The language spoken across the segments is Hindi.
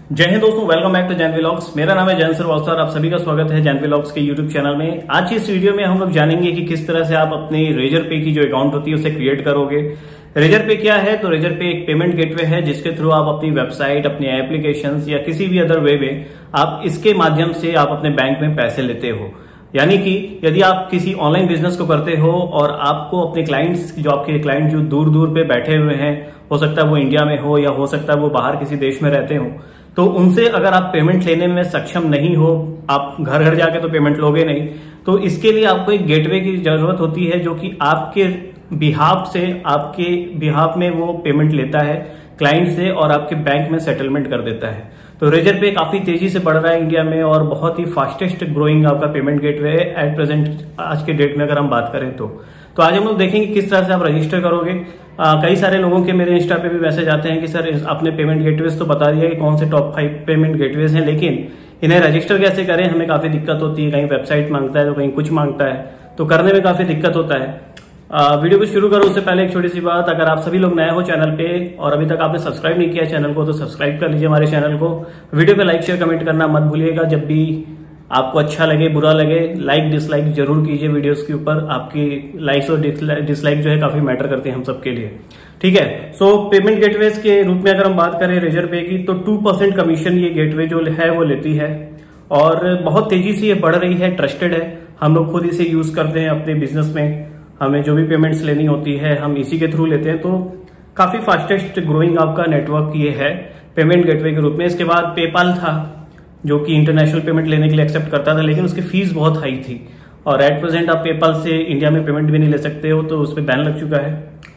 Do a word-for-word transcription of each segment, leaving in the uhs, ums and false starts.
जय हिंद दोस्तों, welcome back to Jain vlogs. मेरा नाम है जैन श्रीवास्तव और आप सभी का स्वागत है जैन व्लॉग्स के यूट्यूब चैनल में। आज की इस वीडियो में हम लोग जानेंगे कि किस तरह से आप अपनी रेजर पे की जो अकाउंट होती है उसे क्रिएट करोगे। रेजर पे क्या है? तो रेजर पे एक पेमेंट गेटवे है जिसके थ्रू आप अपनी वेबसाइट, अपनी एप्लीकेशंस या किसी भी अदर वे में आप इसके माध्यम से आप अपने बैंक में पैसे लेते हो। यानी कि यदि आप किसी ऑनलाइन बिजनेस को करते हो और आपको अपने क्लाइंट्स, जो आपके क्लाइंट जो दूर दूर पे बैठे हुए हैं, हो सकता है वो इंडिया में हो या हो सकता है वो बाहर किसी देश में रहते हो, तो उनसे अगर आप पेमेंट लेने में सक्षम नहीं हो, आप घर घर जाके तो पेमेंट लोगे नहीं, तो इसके लिए आपको एक गेटवे की जरूरत होती है जो कि आपके बिहाफ से, आपके बिहाफ में वो पेमेंट लेता है क्लाइंट से और आपके बैंक में सेटलमेंट कर देता है। तो रेजर पे काफी तेजी से बढ़ रहा है इंडिया में और बहुत ही फास्टेस्ट ग्रोइंग आपका पेमेंट गेटवे है एट प्रेजेंट, आज के डेट में अगर हम बात करें तो तो आज हम लोग देखेंगे किस तरह से आप रजिस्टर करोगे। आ, कई सारे लोगों के मेरे इंस्टा पे भी मैसेज आते हैं कि सर आपने पेमेंट गेटवेज तो बता दिया कि कौन से टॉप फाइव पेमेंट गेटवेज हैं, लेकिन इन्हें रजिस्टर कैसे करें, हमें काफी दिक्कत होती है। कहीं वेबसाइट मांगता है तो कहीं कुछ मांगता है, तो करने में काफी दिक्कत होता है। आ, वीडियो को शुरू करो उससे पहले एक छोटी सी बात, अगर आप सभी लोग नए हो चैनल पे और अभी तक आपने सब्सक्राइब नहीं किया चैनल को तो सब्सक्राइब कर लीजिए हमारे चैनल को। वीडियो पे लाइक शेयर कमेंट करना मत भूलिएगा। जब भी आपको अच्छा लगे, बुरा लगे, लाइक डिसलाइक जरूर कीजिए वीडियोस के ऊपर। आपकी लाइक्स और डिसलाइक जो है काफी मैटर करते हैं हम सबके लिए, ठीक है। सो पेमेंट गेटवेज के रूप में अगर हम बात करें रेजर पे की, तो टू परसेंट कमीशन ये गेटवे जो है वो लेती है और बहुत तेजी से ये बढ़ रही है, ट्रस्टेड है। हम लोग खुद इसे यूज करते हैं अपने बिजनेस में, हमें जो भी पेमेंट्स लेनी होती है हम इसी के थ्रू लेते हैं। तो काफी फास्टेस्ट ग्रोइंग आपका नेटवर्क ये है पेमेंट गेटवे के रूप में। इसके बाद पेपाल था जो कि इंटरनेशनल पेमेंट लेने के लिए एक्सेप्ट करता था, लेकिन उसकी फीस बहुत हाई थी और एट प्रेजेंट आप पेपाल से इंडिया में पेमेंट भी नहीं ले सकते हो, तो उस पर बैन लग चुका है।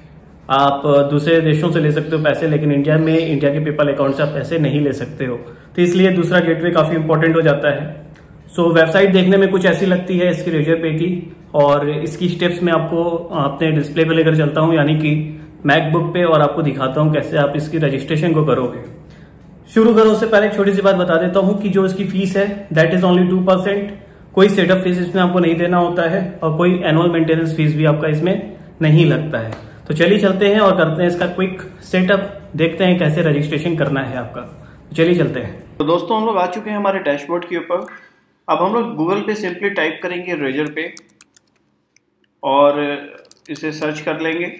आप दूसरे देशों से ले सकते हो पैसे, लेकिन इंडिया में इंडिया के पेपाल अकाउंट से आप पैसे नहीं ले सकते हो, तो इसलिए दूसरा गेटवे काफी इंपॉर्टेंट हो जाता है। सो so, वेबसाइट देखने में कुछ ऐसी लगती है इसकी रेजर पे की, और इसकी स्टेप्स मैं आपको अपने डिस्प्ले पे लेकर चलता हूं, यानी कि मैकबुक पे, और आपको दिखाता हूं कैसे आप इसकी रजिस्ट्रेशन को करोगे। शुरू करो उससे पहले एक छोटी सी बात बता देता हूं कि जो इसकी फीस है that is only two percent. कोई सेटअप फीस इसमें आपको नहीं देना होता है और कोई एनुअल मेंटेनेंस फीस भी आपका इसमें नहीं लगता है। तो चलिए चलते हैं और करते हैं इसका क्विक सेटअप, देखते हैं कैसे रजिस्ट्रेशन करना है आपका। चलिए चलते हैं। तो दोस्तों हम लोग आ चुके हैं हमारे डैशबोर्ड के ऊपर। अब हम लोग गूगल पे सिंपली टाइप करेंगे रेजर पे और इसे सर्च कर लेंगे।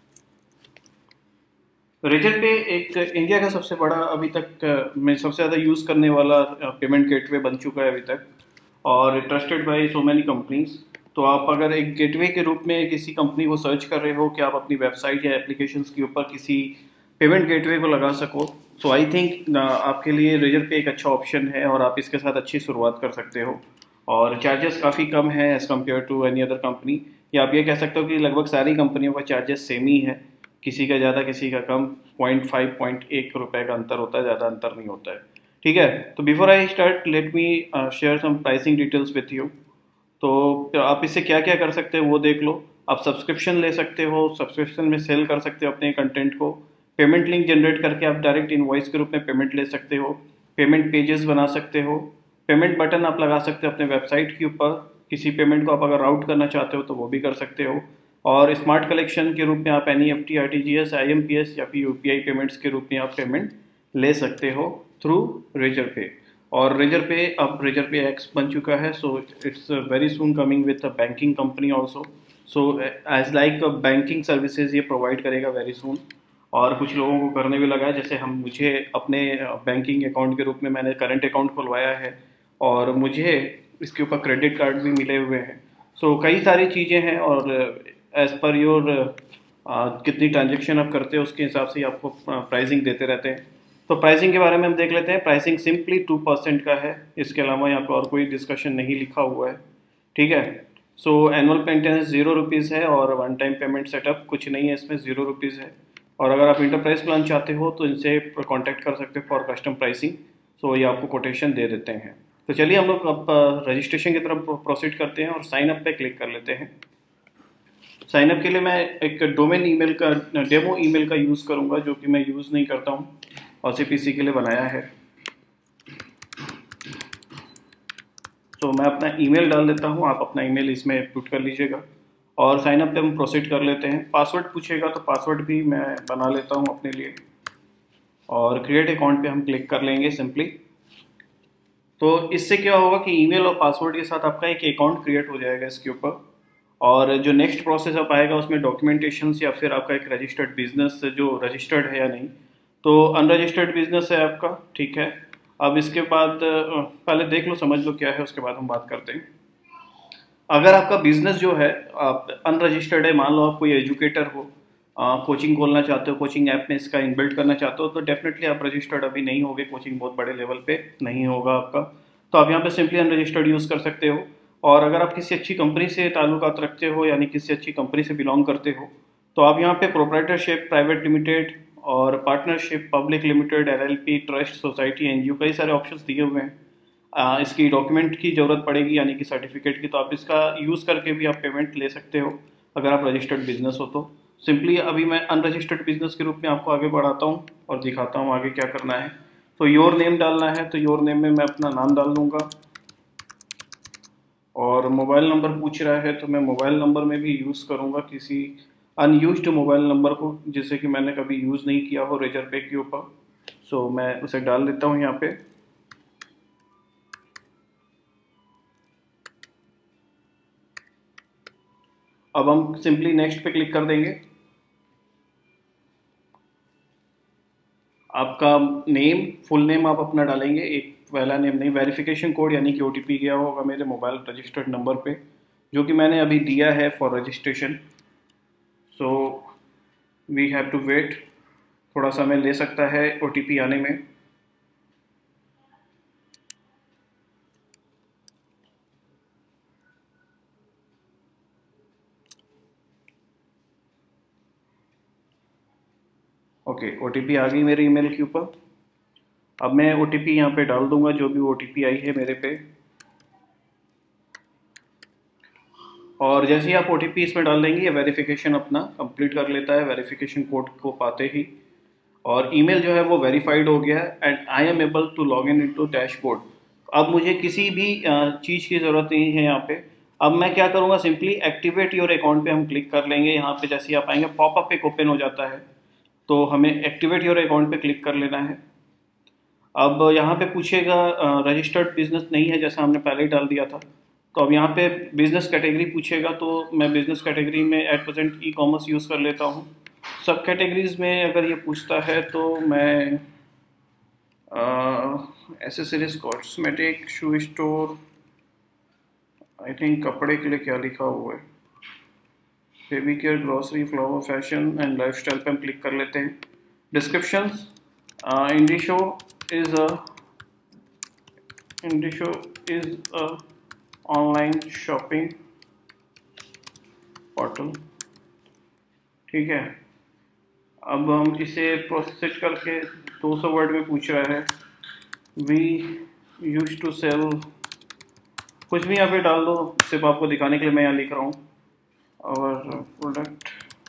रेजर पे एक इंडिया का सबसे बड़ा, अभी तक में सबसे ज़्यादा यूज़ करने वाला पेमेंट गेटवे बन चुका है अभी तक, और trusted by so many companies. तो आप अगर एक गेटवे के रूप में किसी कंपनी को सर्च कर रहे हो कि आप अपनी वेबसाइट या एप्लीकेशंस के ऊपर किसी पेमेंट गेटवे को लगा सको, सो आई थिंक आपके लिए रेजर पे एक अच्छा ऑप्शन है और आप इसके साथ अच्छी शुरुआत कर सकते हो। और चार्जेस काफ़ी कम है as compare to any other company, या आप ये कह सकते हो कि लगभग सारी कंपनियों का चार्जेस सेम ही है, किसी का ज़्यादा किसी का कम, पॉइंट फाइव पॉइंट एक रुपये का अंतर होता है, ज़्यादा अंतर नहीं होता है, ठीक है। तो before I start let me share some pricing details with you. तो आप इससे क्या क्या कर सकते हो वो देख लो। आप सब्सक्रिप्शन ले सकते हो, सब्सक्रिप्शन में सेल कर सकते हो अपने कंटेंट को। पेमेंट लिंक जनरेट करके आप डायरेक्ट इनवॉइस के रूप में पेमेंट ले सकते हो। पेमेंट पेजेस बना सकते हो। पेमेंट बटन आप लगा सकते हो अपने वेबसाइट के ऊपर, किसी पेमेंट को आप अगर राउट करना चाहते हो तो वो भी कर सकते हो। और स्मार्ट कलेक्शन के रूप में आप N E F T, R T G S, I M P S या फिर यू पी आई पेमेंट्स के रूप में आप पेमेंट ले सकते हो थ्रू रेजर पे। और रेजर पे अब रेजर पे एक्स बन चुका है, so it's very soon coming with a banking company also. So as like banking services ये प्रोवाइड करेगा वेरी सून। और कुछ लोगों को करने भी लगा है, जैसे हम मुझे अपने बैंकिंग अकाउंट के रूप में मैंने करंट अकाउंट खुलवाया है और मुझे इसके ऊपर क्रेडिट कार्ड भी मिले हुए हैं। सो so, कई सारी चीज़ें हैं और एज़ पर योर कितनी ट्रांजेक्शन आप करते हो उसके हिसाब से आपको प्राइसिंग देते रहते हैं। तो प्राइसिंग के बारे में हम देख लेते हैं। प्राइसिंग सिंपली टू परसेंट का है, इसके अलावा यहाँ पर और कोई डिस्कशन नहीं लिखा हुआ है, ठीक है। So annual maintenance zero rupees है और वन टाइम पेमेंट सेटअप कुछ नहीं है, इसमें जीरो रुपीज़ है। और अगर आप इंटरप्राइज प्लान चाहते हो तो इनसे कांटेक्ट कर सकते हो फॉर कस्टम प्राइसिंग, सो ये आपको कोटेशन दे देते हैं। तो चलिए हम लोग अब रजिस्ट्रेशन की तरफ प्रोसीड करते हैं और साइन अप पे क्लिक कर लेते हैं। साइन अप के लिए मैं एक डोमेन ईमेल का, डेमो ईमेल का यूज़ करूंगा जो कि मैं यूज़ नहीं करता हूं और सिर्फ इसी के लिए बनाया है। तो मैं अपना ईमेल डाल देता हूं, आप अपना ईमेल इसमें पुट कर लीजिएगा और साइन अप पे हम प्रोसीड कर लेते हैं। पासवर्ड पूछेगा तो पासवर्ड भी मैं बना लेता हूं अपने लिए। और क्रिएट अकाउंट पे हम क्लिक कर लेंगे सिंपली। तो इससे क्या होगा कि ईमेल और पासवर्ड के साथ आपका एक अकाउंट क्रिएट हो जाएगा इसके ऊपर। और जो नेक्स्ट प्रोसेस आप आएगा उसमें डॉक्यूमेंटेशंस या फिर आपका एक रजिस्टर्ड बिजनेस जो रजिस्टर्ड है या नहीं, तो अनरजिस्टर्ड बिजनेस है आपका, ठीक है। अब इसके बाद पहले देख लो, समझ लो क्या है, उसके बाद हम बात करते हैं। अगर आपका बिजनेस जो है आप अनरजिस्टर्ड है, मान लो आप कोई एजुकेटर हो, कोचिंग खोलना चाहते हो, कोचिंग ऐप में इसका इनबिल्ट करना चाहते हो, तो डेफिनेटली आप रजिस्टर्ड अभी नहीं होगे, कोचिंग बहुत बड़े लेवल पे नहीं होगा आपका, तो आप यहाँ पे सिंपली अनरजिस्टर्ड यूज़ कर सकते हो। और अगर आप किसी अच्छी कंपनी से ताल्लुकात रखते हो, यानी किसी अच्छी कंपनी से बिलोंग करते हो, तो आप यहाँ पे प्रोप्राइटरशिप, प्राइवेट लिमिटेड और partnership, public limited, LLP, trust, society, NGO, कई सारे ऑप्शंस दिए हुए हैं। आ, इसकी डॉक्यूमेंट की ज़रूरत पड़ेगी यानी कि सर्टिफिकेट की, तो आप इसका यूज़ करके भी आप पेमेंट ले सकते हो अगर आप रजिस्टर्ड बिजनेस हो तो। सिंपली अभी मैं अनरजिस्टर्ड बिजनेस के रूप में आपको आगे बढ़ाता हूँ और दिखाता हूँ आगे क्या करना है। तो योर नेम डालना है, तो योर नेम में मैं अपना नाम डाल दूँगा। और मोबाइल नंबर पूछ रहा है, तो मैं मोबाइल नंबर में भी यूज़ करूँगा किसी अनयूज्ड मोबाइल नंबर को, जिसे कि मैंने कभी यूज़ नहीं किया हो रेजर पे के ऊपर। सो मैं उसे डाल देता हूँ यहाँ पे। अब हम सिंपली नेक्स्ट पे क्लिक कर देंगे। आपका नेम, फुल नेम आप अपना डालेंगे, एक पहला नेम नहीं, वेरिफिकेशन कोड यानी कि ओटीपी गया होगा मेरे मोबाइल रजिस्टर्ड नंबर पे, जो कि मैंने अभी दिया है for registration. So we have to wait, थोड़ा समय ले सकता है ओटीपी आने में। ओके, ओटीपी आ गई मेरे ईमेल के ऊपर। अब मैं ओटीपी यहाँ पे डाल दूंगा, जो भी ओटीपी आई है मेरे पे। और जैसे ही आप ओटीपी इसमें डाल देंगे, ये वेरिफिकेशन अपना कंप्लीट कर लेता है वेरिफिकेशन कोड को पाते ही, और ईमेल जो है वो वेरीफाइड हो गया है and I am able to log in into dashboard. अब मुझे किसी भी चीज़ की ज़रूरत नहीं है यहाँ पे। अब मैं क्या करूँगा, सिंपली एक्टिवेट योर अकाउंट पे हम क्लिक कर लेंगे। यहाँ पे जैसे ही आप आएंगे पॉपअप एक ओपन हो जाता है, तो हमें एक्टिवेट योर अकाउंट पे क्लिक कर लेना है। अब यहाँ पे पूछेगा रजिस्टर्ड बिजनेस नहीं है, जैसा हमने पहले ही डाल दिया था, तो अब यहाँ पे बिजनेस कैटेगरी पूछेगा, तो मैं बिजनेस कैटेगरी में at present e commerce use कर लेता हूँ। सब कैटेगरीज में अगर ये पूछता है तो मैं accessories, cosmetic, shoe store, I think कपड़े के लिए क्या लिखा हुआ है, baby care, grocery, flower, fashion and lifestyle पे हम क्लिक कर लेते हैं। Descriptions, Indishow is a Indishow is a online shopping portal, ठीक है। अब हम इसे प्रोसेस करके दो सौ वर्ड में पूछ रहा है। वी यूज टू सेल, कुछ भी यहाँ पे डाल दो, सिर्फ आपको दिखाने के लिए मैं यहाँ लिख रहा हूँ। और प्रोडक्ट,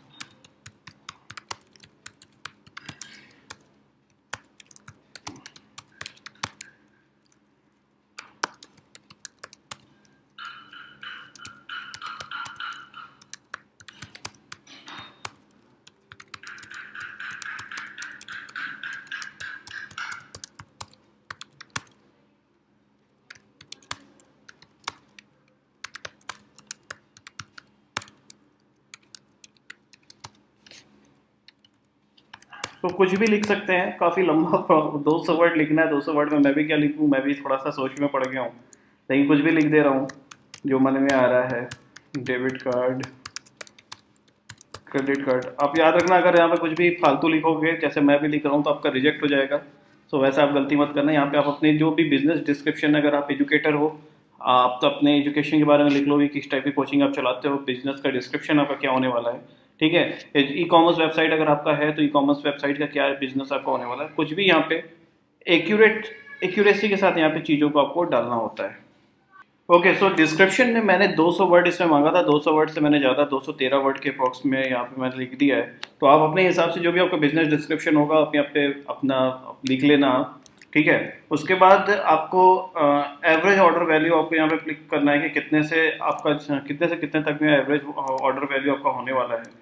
तो कुछ भी लिख सकते हैं, काफ़ी लंबा दो सौ वर्ड लिखना है। दो सौ वर्ड में मैं भी क्या लिखूँ, मैं भी थोड़ा सा सोच में पड़ गया हूँ, लेकिन कुछ भी लिख दे रहा हूँ जो मन में आ रहा है। Debit card, credit card. आप याद रखना, अगर यहाँ पे कुछ भी फालतू लिखोगे जैसे मैं भी लिख रहा हूँ तो आपका रिजेक्ट हो जाएगा। सो वैसे आप गलती मत करना। यहाँ पे आप अपने जो भी बिजनेस डिस्क्रिप्शन, अगर आप एजुकेटर हो, आप तो अपने एजुकेशन के बारे में लिख लो कि किस टाइप की कोचिंग आप चलाते हो, बिजनेस का डिस्क्रिप्शन आपका क्या होने वाला है, ठीक है। ई कॉमर्स वेबसाइट अगर आपका है तो ई कॉमर्स वेबसाइट का क्या बिजनेस आपका होने वाला है, कुछ भी यहाँ पे एक्यूरेट एक्यूरेसी के साथ यहाँ पे चीज़ों को आपको डालना होता है। ओके, सो डिस्क्रिप्शन में मैंने दो सौ वर्ड इसमें मांगा था, दो सौ वर्ड से मैंने ज़्यादा दो सौ तेरह वर्ड के अप्रॉक्स में यहाँ पे मैंने लिख दिया है। तो आप अपने हिसाब से जो भी आपका बिजनेस डिस्क्रिप्शन होगा आप यहाँ पे अपना लिख लेना, ठीक है। उसके बाद आपको एवरेज ऑर्डर वैल्यू आपको यहाँ पे क्लिक करना है कि कितने से आपका कितने से कितने तक में एवरेज ऑर्डर वैल्यू आपका होने वाला है।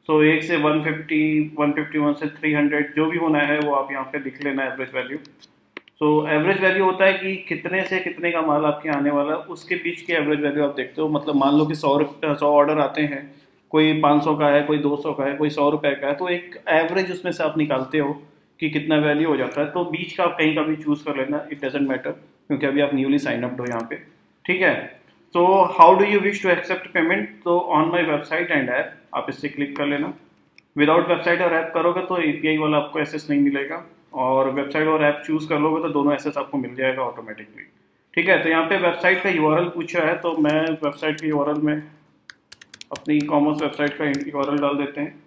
सो एक से one fifty, one fifty one से थ्री हंड्रेड जो भी होना है वो आप यहाँ पे लिख लेना average value. So average value होता है कि कितने से कितने का माल आपके आने वाला, उसके बीच की एवरेज वैल्यू आप देखते हो। मतलब मान लो कि सौ सौ ऑर्डर आते हैं, कोई पाँच सौ का है, कोई दो सौ का है, कोई सौ रुपये का है, तो एक एवरेज उसमें से आप निकालते हो कि कितना वैल्यू हो जाता है। तो बीच का आप कहीं का भी चूज़ कर लेना, इट डजेंट मैटर, क्योंकि अभी आप न्यूली साइन अप हो यहाँ पे, ठीक है। तो how do you wish to accept payment, तो on my website and app आप इससे क्लिक कर लेना। विदाउट वेबसाइट और ऐप करोगे तो एपीआई वाला आपको एसेस नहीं मिलेगा, और वेबसाइट और ऐप चूज़ कर लोगे तो दोनों एसेस आपको मिल जाएगा ऑटोमेटिकली, ठीक है। तो यहाँ पे वेबसाइट का यूआरएल पूछा है, तो मैं वेबसाइट के यूआरएल में अपनी ई कॉमर्स वेबसाइट का यूआरएल डाल देते हैं।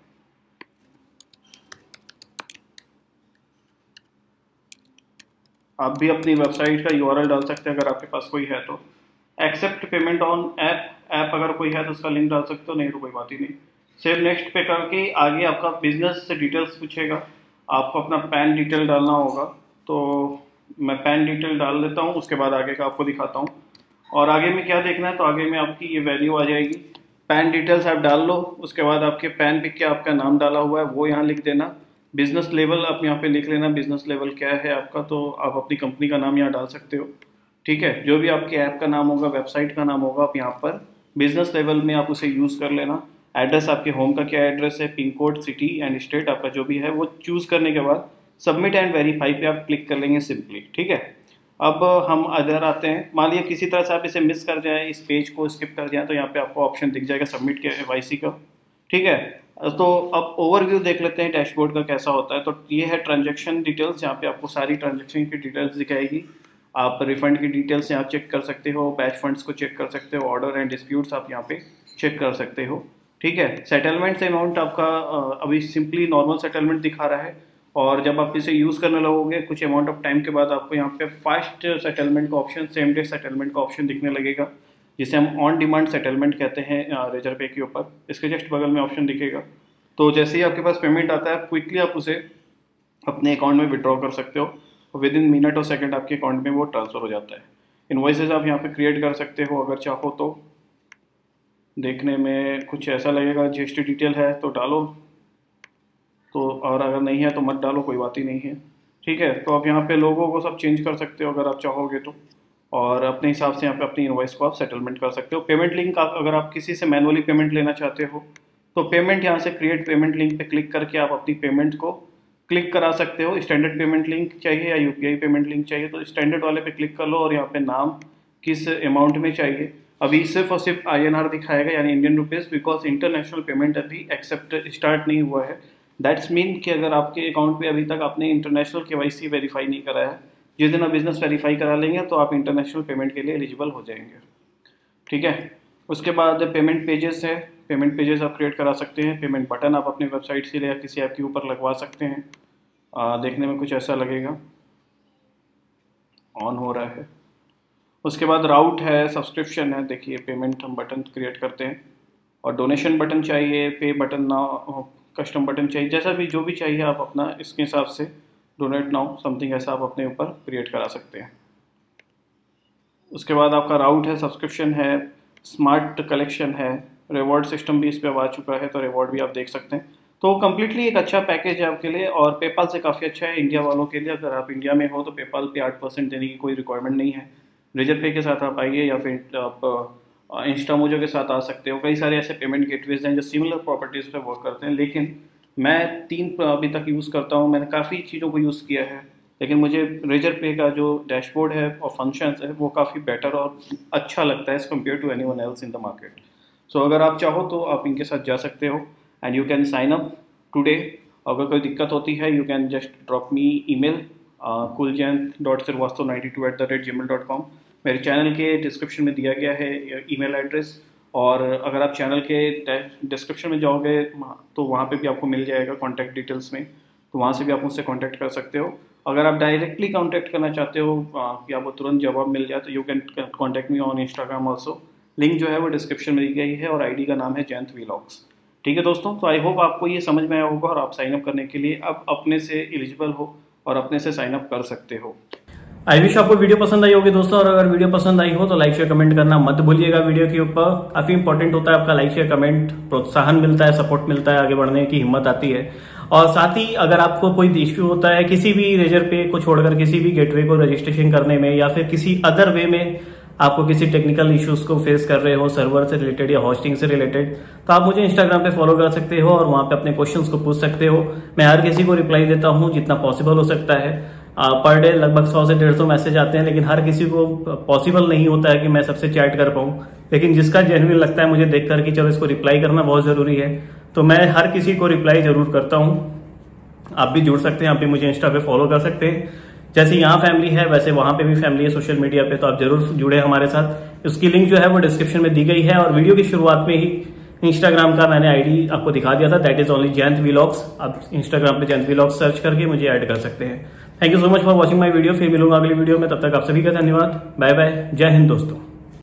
आप भी अपनी वेबसाइट का यूआरएल डाल सकते हैं अगर आपके पास कोई है तो। Accept payment on app, app अगर कोई है तो उसका लिंक डाल सकते हो, नहीं तो कोई बात ही नहीं। सेव नेक्स्ट पे करके आगे आपका बिजनेस से डिटेल्स पूछेगा, आपको अपना पैन डिटेल डालना होगा, तो मैं पैन डिटेल डाल देता हूँ, उसके बाद आगे का आपको दिखाता हूँ। और आगे में क्या देखना है, तो आगे में आपकी ये वैल्यू आ जाएगी। पैन डिटेल्स आप डाल लो, उसके बाद आपके पैन पे क्या आपका नाम डाला हुआ है वो यहाँ लिख देना। बिजनेस लेवल आप यहाँ पे लिख लेना, बिजनेस लेवल क्या है आपका, तो आप अपनी कंपनी का नाम यहाँ डाल सकते हो, ठीक है। जो भी आपके ऐप का नाम होगा, वेबसाइट का नाम होगा, आप यहाँ पर बिजनेस लेवल में आप उसे यूज़ कर लेना। एड्रेस आपके होम का क्या एड्रेस है, pin code, city and state आपका जो भी है वो चूज़ करने के बाद सबमिट एंड वेरीफाई पे आप क्लिक कर लेंगे सिंपली, ठीक है। अब हम इधर आते हैं, मान लिया किसी तरह से आप इसे मिस कर जाएं, इस पेज को स्किप कर जाएं, तो यहाँ पे आपको ऑप्शन दिख जाएगा सबमिट के वाईसी का, ठीक है। तो अब ओवरव्यू देख लेते हैं डैशबोर्ड का कैसा होता है। तो ये है ट्रांजेक्शन डिटेल्स, जहाँ पे आपको सारी ट्रांजेक्शन की डिटेल्स दिखाएगी। आप रिफंड की डिटेल्स यहाँ चेक कर सकते हो, बैच फंड्स को चेक कर सकते हो, ऑर्डर एंड डिस्प्यूट्स आप यहाँ पे चेक कर सकते हो, ठीक है। सेटलमेंट अमाउंट आपका अभी सिंपली नॉर्मल सेटलमेंट दिखा रहा है, और जब आप इसे यूज़ करने लगोगे कुछ अमाउंट ऑफ टाइम के बाद आपको यहाँ पे फास्ट सेटलमेंट का ऑप्शन, सेम डे सेटलमेंट का ऑप्शन दिखने लगेगा, जिसे हम ऑन डिमांड सेटलमेंट कहते हैं रेजर पे के ऊपर। इसके जस्ट बगल में ऑप्शन दिखेगा, तो जैसे ही आपके पास पेमेंट आता है क्विकली आप उसे अपने अकाउंट में विड्रॉ कर सकते हो, और विद इन मिनट और सेकंड आपके अकाउंट में वो ट्रांसफ़र हो जाता है। इनवॉइसेस आप यहाँ पे क्रिएट कर सकते हो अगर चाहो तो। देखने में कुछ ऐसा लगेगा, जीएसटी डिटेल है तो डालो, तो और अगर नहीं है तो मत डालो, कोई बात ही नहीं है, ठीक है। तो आप यहाँ पे लोगों को सब चेंज कर सकते हो अगर आप चाहोगे तो, और अपने हिसाब से यहाँ पे अपनी इनवॉइस को आप सेटलमेंट कर सकते हो। पेमेंट लिंक आप अगर आप किसी से मैनुअली पेमेंट लेना चाहते हो तो पेमेंट यहाँ से क्रिएट पेमेंट लिंक पे क्लिक करके आप अपनी पेमेंट को क्लिक करा सकते हो। स्टैंडर्ड पेमेंट लिंक चाहिए या यूपीआई पेमेंट लिंक चाहिए तो स्टैंडर्ड वाले पे क्लिक कर लो, और यहाँ पे नाम किस अमाउंट में चाहिए। अभी सिर्फ और सिर्फ आई एन आर दिखाएगा, यानी Indian rupees, because international payment अभी एक्सेप्ट स्टार्ट नहीं हुआ है। दैट्स मीन कि अगर आपके अकाउंट पे अभी तक आपने इंटरनेशनल केवाईसी वेरीफाई नहीं करा है, जिस दिन आप बिजनेस वेरीफाई करा लेंगे तो आप इंटरनेशनल पेमेंट के लिए एलिजिबल हो जाएंगे, ठीक है। उसके बाद पेमेंट पेजेस है, पेमेंट पेजेस आप क्रिएट करा सकते हैं। पेमेंट बटन आप अपनी वेबसाइट से या किसी ऐप के ऊपर लगवा सकते हैं। आ, देखने में कुछ ऐसा लगेगा, ऑन हो रहा है। उसके बाद राउट है, सब्सक्रिप्शन है, देखिए पेमेंट हम बटन क्रिएट करते हैं, और डोनेशन बटन चाहिए, पे बटन नाउ, कस्टम बटन चाहिए, जैसा भी जो भी चाहिए आप अपना इसके हिसाब से डोनेट नाउ समथिंग ऐसा आप अपने ऊपर क्रिएट करा सकते हैं। उसके बाद आपका राउट है, सब्सक्रिप्शन है, स्मार्ट कलेक्शन है, रिवॉर्ड सिस्टम भी इस पर आ चुका है, तो रिवॉर्ड भी आप देख सकते हैं। तो कम्प्लीटली एक अच्छा पैकेज है आपके लिए, और पेपाल से काफ़ी अच्छा है इंडिया वालों के लिए। अगर आप इंडिया में हो तो पेपाल पे आठ परसेंट देने की कोई रिक्वायरमेंट नहीं है। रेजर पे के साथ आप आइए, या फिर आप इंस्टामोजो के साथ आ सकते हो। कई सारे ऐसे पेमेंट गेटवेज हैं जो सिमिलर प्रॉपर्टीज़ पे वर्क करते हैं, लेकिन मैं तीन अभी तक यूज़ करता हूँ। मैंने काफ़ी चीज़ों को यूज़ किया है, लेकिन मुझे रेजर पे का जो डैशबोर्ड है और फंक्शंस है वो काफ़ी बेटर और अच्छा लगता है as compare to any one else in the market. So अगर आप चाहो तो आप इनके साथ जा सकते हो, and you can sign up today. अगर कोई दिक्कत होती है you can just drop me email Kuljain dot Srivastava ninety two at the rate Gmail dot com. मेरे चैनल के डिस्क्रिप्शन में दिया गया है ईमेल एड्रेस, और अगर आप चैनल के डिस्क्रिप्शन में जाओगे तो वहाँ पे भी आपको मिल जाएगा कॉन्टैक्ट डिटेल्स में, तो वहाँ से भी आप मुझसे कॉन्टैक्ट कर सकते हो। अगर आप डायरेक्टली कॉन्टैक्ट करना चाहते हो कि आपको तुरंत जवाब मिल जाए तो you can contact me on Instagram also. Link जो है वो डिस्क्रिप्शन में दी गई है, और आईडी का नाम है जयंत वीलॉग्स। ठीक है दोस्तों, तो आई होप आपको ये समझ में आया होगा, और आप साइन अप करने के लिए अब अपने से एलिजिबल हो और अपने से साइन अप कर सकते हो। आई विश आपको वीडियो पसंद आई होगी दोस्तों, और अगर वीडियो पसंद आई हो तो लाइक शेयर कमेंट करना मत भूलिएगा वीडियो के ऊपर। काफी इंपॉर्टेंट होता है आपका लाइक शेयर कमेंट, प्रोत्साहन मिलता है, सपोर्ट मिलता है, आगे बढ़ने की हिम्मत आती है। और साथ ही अगर आपको कोई इश्यू होता है किसी भी रेजर पे को छोड़कर किसी भी गेटवे को रजिस्ट्रेशन करने में, या फिर किसी अदर वे में आपको किसी टेक्निकल इश्यूज को फेस कर रहे हो सर्वर से रिलेटेड या होस्टिंग से रिलेटेड, तो आप मुझे इंस्टाग्राम पे फॉलो कर सकते हो और वहां पे अपने क्वेश्चंस को पूछ सकते हो। मैं हर किसी को रिप्लाई देता हूं जितना पॉसिबल हो सकता है। पर डे लगभग सौ से डेढ़ सौ मैसेज आते हैं, लेकिन हर किसी को पॉसिबल नहीं होता है कि मैं सबसे चैट कर पाऊं। लेकिन जिसका जेन्युइन लगता है मुझे देखकर कि चलो इसको रिप्लाई करना बहुत जरूरी है, तो मैं हर किसी को रिप्लाई जरूर करता हूं। आप भी जुड़ सकते हैं, आप भी मुझे इंस्टा पे फॉलो कर सकते हैं। जैसे यहाँ फैमिली है वैसे वहां पे भी फैमिली है सोशल मीडिया पे, तो आप जरूर जुड़े हमारे साथ। उसकी लिंक जो है वो डिस्क्रिप्शन में दी गई है, और वीडियो की शुरुआत में ही इंस्टाग्राम का मैंने आईडी आपको दिखा दिया था, that is only Jayant vlogs. आप इंस्टाग्राम पे जयंत व्लॉग्स सर्च करके मुझे ऐड कर सकते हैं। Thank you so much for watching my video. फिर मिलूंगा अगली वीडियो में, तब तक आप सभी का धन्यवाद। बाय बाय, जय हिंद दोस्तों।